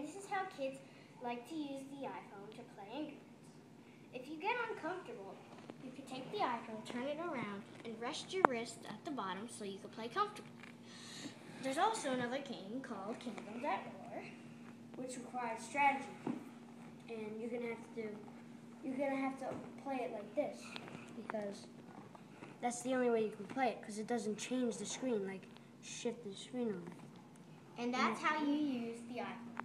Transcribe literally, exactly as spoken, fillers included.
And this is how kids like to use the iPhone to play Angry Birds. If you get uncomfortable, you can take the iPhone, turn it around, and rest your wrist at the bottom so you can play comfortably. There's also another game called Kingdoms at War, which requires strategy. And you're gonna have to you're gonna have to play it like this, because that's the only way you can play it, because it doesn't change the screen, like shift the screen over. And that's how you use the iPhone.